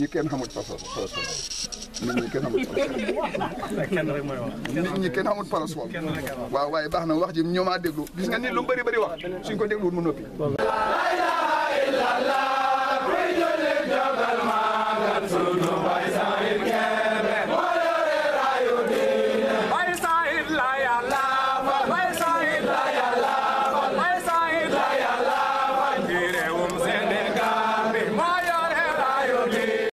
ñi kenn xamul parasol nit ñi kenn xamul parasol nit ñi kenn xamul parasol waaw waaye baax na wax ji ñoo maa déglu gis nga nit lu bëri bëri wax suñ ko dégluwul mu noppi la ilaha illallah